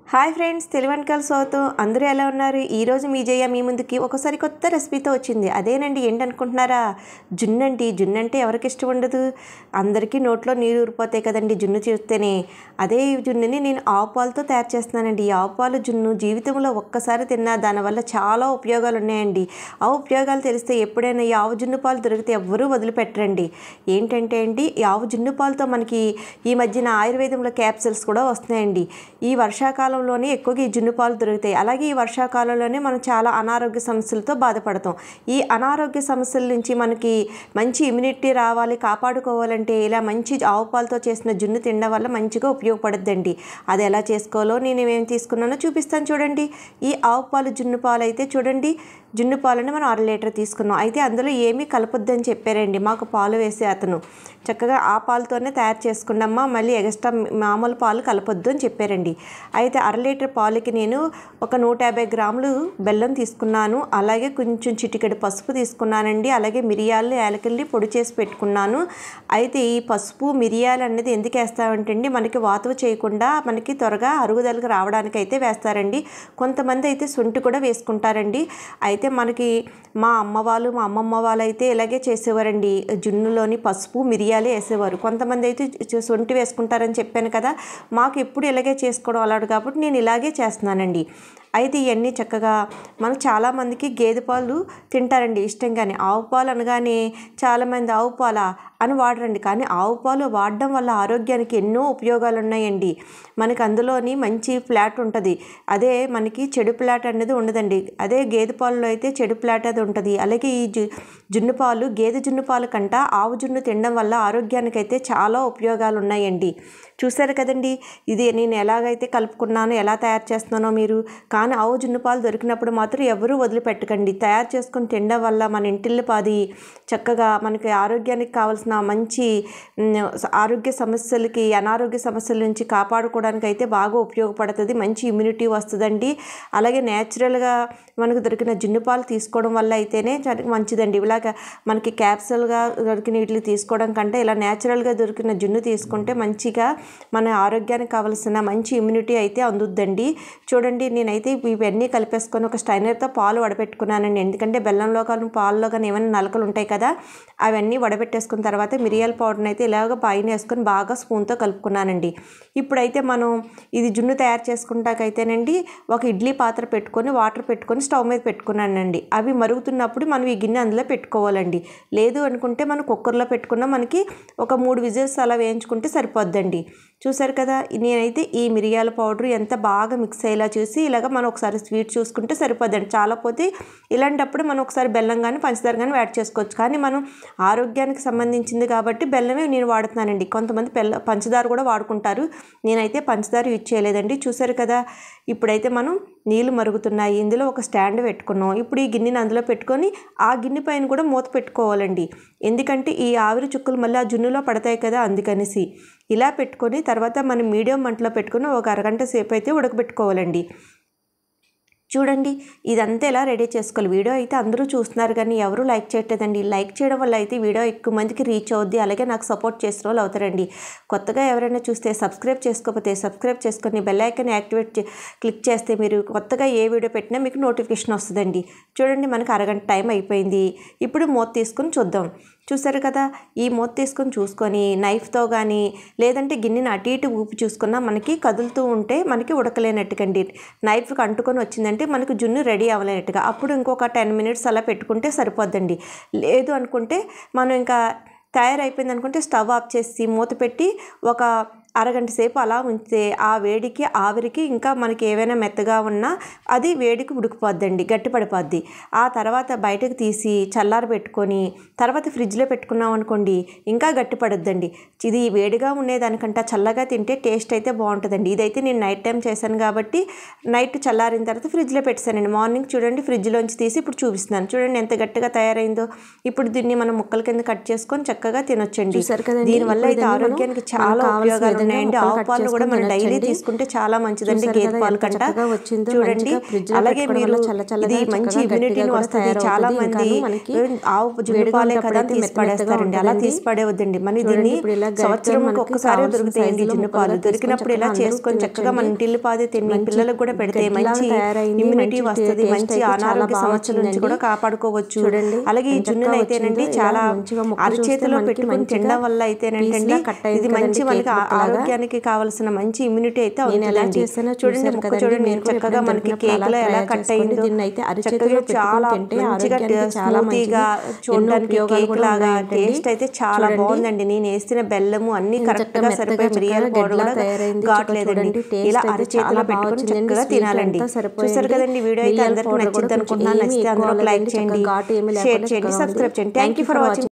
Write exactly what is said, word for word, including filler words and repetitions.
Hi friends, తెలివన్కల్ Sotho అందరూ ఎలా ఉన్నారు? ఈరోజు మీ జయ మీ ముందుకి ఒకసారి కొత్త రెసిపీతో వచ్చింది. అదేనండి, ఏంటనుకుంటున్నారా? జున్ను అండి. జున్ను అంటే ఎవరికి ఇష్టం ఉండదు? అందరికీ నోట్లో నీరు ఊరిపోతాయి కదండి జున్ను చూస్తేనే. అదే జున్నుని నేను ఆవు పాలతో తయారు చేస్తున్నానండి. ఈ ఆవు పాలు జున్ను జీవితంలో ఒక్కసారి తిన్నా దానివల్ల చాలా ఉపయోగాలు ఉన్నాయండి. ఆ ఉపయోగాలు తెలిస్తే ఎప్పుడైనా ఈ ఆవు జున్ను పాలు దొరికితే ఎవ్వరూ వదిలిపెట్టరండి. ఏంటంటే అండి, ఈ ఆవు జున్ను పాలతో మనకి ఈ మధ్యన ఆయుర్వేదంలో క్యాప్సిల్స్ కూడా వస్తున్నాయండి. ఈ వర్షాకాలం లోనే ఎక్కువగా ఈ జున్ను పాలు దొరుకుతాయి. అలాగే ఈ వర్షాకాలంలోనే మనం చాలా అనారోగ్య సమస్యలతో బాధపడతాం. ఈ అనారోగ్య సమస్యల నుంచి మనకి మంచి ఇమ్యూనిటీ రావాలి, కాపాడుకోవాలంటే ఇలా మంచి ఆవు పాలతో చేసిన జున్ను తినడం వల్ల మంచిగా ఉపయోగపడుద్దండి. అది ఎలా చేసుకోవాలో నేను ఏమేమి తీసుకున్నానో చూపిస్తాను చూడండి. ఈ ఆవు పాలు జున్ను పాలు అయితే చూడండి, జున్ను పాలని మనం అర లీటర్ తీసుకున్నాం. అయితే అందులో ఏమీ కలపొద్దని చెప్పారండి మాకు పాలు వేసే అతను. చక్కగా ఆ పాలతోనే తయారు చేసుకున్నామ్మా, మళ్ళీ ఎక్స్ట్రా మామూలు పాలు కలపొద్దు అని చెప్పారండి. అయితే అర లీటర్ పాలకి నేను ఒక నూట యాభై గ్రాములు బెల్లం తీసుకున్నాను. అలాగే కొంచెం చిటికెడు పసుపు తీసుకున్నానండి. అలాగే మిరియాలు యాలకుల్ని పొడి చేసి పెట్టుకున్నాను. అయితే ఈ పసుపు మిరియాలు అనేది ఎందుకు వేస్తామంటే అండి, మనకి వాతువ చేయకుండా మనకి త్వరగా అరుగుదలకు రావడానికి అయితే వేస్తారండి. కొంతమంది అయితే శొంఠి కూడా వేసుకుంటారండి. అయితే మనకి మా అమ్మ వాళ్ళు మా అమ్మమ్మ వాళ్ళు అయితే ఇలాగే చేసేవారండి. జున్నులోని పసుపు మిరియాలే వేసేవారు. కొంతమంది అయితే శొంఠి వేసుకుంటారని చెప్పాను కదా, మాకు ఎప్పుడు ఇలాగే చేసుకోవడం అలవాటు కాబట్టి నేను ఇలాగే చేస్తున్నానండి. అయితే ఇవన్నీ చక్కగా మనకు చాలామందికి గేదె పాలు తింటారండి ఇష్టంగానే. ఆవు పాలు అనగానే చాలామంది ఆవు పాల అని వాడరండి. కానీ ఆవు పాలు వాడడం వల్ల ఆరోగ్యానికి ఎన్నో ఉపయోగాలు ఉన్నాయండి. మనకి అందులోని మంచి ఫ్లాట్ ఉంటుంది. అదే మనకి చెడు ఫ్లాట్ అనేది ఉండదండి. అదే గేదె పాలలో అయితే చెడు ఫ్లాట్ అది ఉంటుంది. అలాగే ఈ జు జున్ను పాలు గేదె జున్ను పాలు కంట ఆవు జున్ను తినడం వల్ల ఆరోగ్యానికి అయితే చాలా ఉపయోగాలు ఉన్నాయండి. చూసారు కదండి, ఇది నేను ఎలాగైతే కలుపుకున్నానో ఎలా తయారు చేస్తున్నానో మీరు. కానీ ఆవు జున్ను పాలు దొరికినప్పుడు మాత్రం ఎవరూ వదిలిపెట్టకండి. తయారు చేసుకొని తినడం వల్ల మన ఇంటిల్లి పాది చక్కగా మనకి ఆరోగ్యానికి కావాల్సిన మంచి ఆరోగ్య సమస్యలకి అనారోగ్య సమస్యల నుంచి కాపాడుకోవడానికి అయితే బాగా ఉపయోగపడుతుంది. మంచి ఇమ్యూనిటీ వస్తుందండి. అలాగే న్యాచురల్గా మనకు దొరికిన జున్ను పాలు తీసుకోవడం వల్ల అయితేనే మంచిదండి. ఇలాగ మనకి క్యాప్సూల్గా దొరికిన వీటిని తీసుకోవడం కంటే ఇలా న్యాచురల్గా దొరికిన జున్ను తీసుకుంటే మంచిగా మన ఆరోగ్యానికి కావాల్సిన మంచి ఇమ్యూనిటీ అయితే అందుద్దండి. చూడండి, నేనైతే ఇవన్నీ కలిపేసుకొని ఒక స్టైనర్తో పాలు వడపెట్టుకున్నానండి. ఎందుకంటే బెల్లంలో కానీ పాలలో కానీ ఏమైనా నలకలు ఉంటాయి కదా, అవన్నీ వడబెట్టేసుకున్న తర్వాత మిరియాల పౌడర్ని అయితే ఇలాగ పైన వేసుకొని బాగా స్పూన్తో కలుపుకున్నానండి. ఇప్పుడైతే మనం ఇది జున్ను తయారు చేసుకుంటాకైతేనండి ఒక ఇడ్లీ పాత్ర పెట్టుకొని వాటర్ పెట్టుకొని స్టవ్ మీద పెట్టుకున్నానండి. అవి మరుగుతున్నప్పుడు మనం ఈ గిన్నె అందులో పెట్టుకోవాలండి. లేదు అనుకుంటే మనం కుక్కర్లో పెట్టుకున్నా మనకి ఒక మూడు విజిల్స్ అలా వేయించుకుంటే సరిపోద్దండి. చూసారు కదా, నేనైతే ఈ మిరియాల పౌడర్ ఎంత బాగా మిక్స్ అయ్యేలా చూసి ఇలాగ మనం ఒకసారి స్వీట్ చూసుకుంటే సరిపోద్దండి. చాలా పోతే ఇలాంటప్పుడు మనం ఒకసారి బెల్లం కానీ పంచదార కానీ యాడ్ చేసుకోవచ్చు. కానీ మనం ఆరోగ్యానికి సంబంధించింది కాబట్టి బెల్లమే నేను వాడుతున్నానండి. కొంతమంది బెల్ల పంచదార కూడా వాడుకుంటారు. నేనైతే పంచదార యూజ్ చేయలేదండి. చూసారు కదా, ఇప్పుడైతే మనం నీళ్ళు మరుగుతున్నాయి. ఇందులో ఒక స్టాండ్ పెట్టుకున్నాం. ఇప్పుడు ఈ గిన్నెని అందులో పెట్టుకొని ఆ గిన్నె పైన కూడా మూత పెట్టుకోవాలండి. ఎందుకంటే ఈ ఆవిరి చుక్కలు మళ్ళీ ఆ జున్నులో పడతాయి కదా, అందుకనేసి ఇలా పెట్టుకొని తర్వాత మనం మీడియం మంటలో పెట్టుకుని ఒక అరగంట సేపు అయితే ఉడకబెట్టుకోవాలండి. చూడండి, ఇదంతా ఇలా రెడీ చేసుకోవాలి. వీడియో అయితే అందరూ చూస్తున్నారు కానీ ఎవరూ లైక్ చేయట్లేదండి. లైక్ చేయడం వల్ల అయితే వీడియో ఎక్కువ మందికి రీచ్ అవుద్ది. అలాగే నాకు సపోర్ట్ చేసిన వాళ్ళు అవుతారండి. కొత్తగా ఎవరైనా చూస్తే సబ్స్క్రైబ్ చేసుకోకపోతే సబ్స్క్రైబ్ చేసుకొని బెల్ ఐకాన్ యాక్టివేట్ క్లిక్ చేస్తే మీరు కొత్తగా ఏ వీడియో పెట్టినా మీకు నోటిఫికేషన్ వస్తుందండి. చూడండి, మనకు అరగంట టైం అయిపోయింది. ఇప్పుడు మూత తీసుకొని చూద్దాం. చూసారు కదా, ఈ మూత తీసుకొని చూసుకొని నైఫ్తో కానీ లేదంటే గిన్నెని అటు ఇటు ఊపి చూసుకున్నా మనకి కదులుతూ ఉంటే మనకి ఉడకలేనట్టుకండి. నైఫ్కి అంటుకొని వచ్చిందంటే మనకు జున్ను రెడీ అవ్వలేనట్టుగా. అప్పుడు ఇంకొక టెన్ మినిట్స్ అలా పెట్టుకుంటే సరిపోద్దండి. లేదు అనుకుంటే మనం ఇంకా తయారైపోయింది అనుకుంటే స్టవ్ ఆఫ్ చేసి మూత పెట్టి ఒక అరగంట సేపు అలా ఉంచితే ఆ వేడికి ఆవిరికి ఇంకా మనకి ఏవైనా మెత్తగా ఉన్నా అది వేడికి ఉడికిపోద్దండి, గట్టిపడిపోద్ది. ఆ తర్వాత బయటకు తీసి చల్లారి పెట్టుకొని తర్వాత ఫ్రిడ్జ్లో పెట్టుకున్నాం అనుకోండి ఇంకా గట్టిపడద్దండి. ఇది వేడిగా ఉండేదానికంటే చల్లగా తింటే టేస్ట్ అయితే బాగుంటుందండి. ఇదైతే నేను నైట్ టైం చేశాను కాబట్టి నైట్ చల్లారిన తర్వాత ఫ్రిడ్జ్లో పెట్టానండి. మార్నింగ్ చూడండి ఫ్రిడ్జ్లోంచి తీసి ఇప్పుడు చూపిస్తున్నాను. చూడండి ఎంత గట్టిగా తయారైందో. ఇప్పుడు దీన్ని మనం ముక్కల కింద కట్ చేసుకొని చక్కగా తినొచ్చండి. దీనివల్ల అయితే ఆరోగ్యానికి చాలా ఉపయోగాలు ఉన్నాయండి. ఆవు పాలు కూడా మనం డైలీ తీసుకుంటే చాలా మంచిదండి గేదె పాలు కంట. చూడండి అలాగే మీరు ఇది మంచి ఇమ్యూనిటీని వస్తుంది. చాలా మంది ఆవు జున్ను పాలే కదా తీసి పడేస్తారండి. అలా తీసి పడేవద్దండి. మన దీన్ని సంవత్సరంకి ఒక్కసారి దొరుకుతాయండి జున్ను పాలు. దొరికినప్పుడు ఇలా చేసుకొని చక్కగా మన ఇంటిల్లి పాదే తిని పిల్లలకు కూడా పెడితే మంచి ఇమ్యూనిటీ వస్తుంది. మంచి అనారోగ్య సమస్యల నుంచి కూడా కాపాడుకోవచ్చు. అలాగే ఈ జున్నును అయితేనండి చాలా అరచేతిలో పెట్టుకుని తినడం వల్ల అయితేనండి ఇది మంచి మనకి ఆరోగ్యానికి కావాల్సిన మంచి ఇమ్యూనిటీ అయితే అవుతుందండి. చూడండి ముక్క చూడండి చక్కగా మనకి కేక్ లో ఎలా కట్ అయిందో చక్కగా చాలా మంచిగా స్మూతీగా చూడడానికి కేక్ లాగా టేస్ట్ అయితే చాలా బాగుందండి. నేను వేసిన బెల్లము అన్ని కరెక్ట్ గా సరిపోయి మిరియాల పౌడర్ కూడా ఘాట్లేదండి. ఇలా అరచేతిలో పెట్టుకుని చక్కగా తినాలండి. చూసారు కదండి వీడియో అయితే అందరికి నచ్చింది అనుకుంటున్నాను. నచ్చితే అందరూ లైక్ చేయండి, షేర్ చేయండి, సబ్స్క్రైబ్ చేయండి. Thank you for watching.